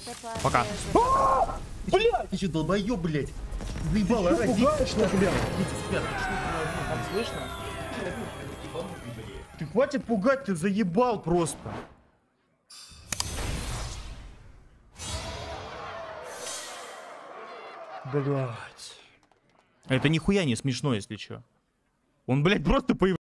Пока. Блядь! Ты что, долбоёб, блядь? Заебал, орать. Пугаешь, что, блядь? Дети спят. Там слышно? Ты хватит пугать, ты заебал просто. Блядь. Это нихуя не смешно, если что. Он, блядь, просто появляется.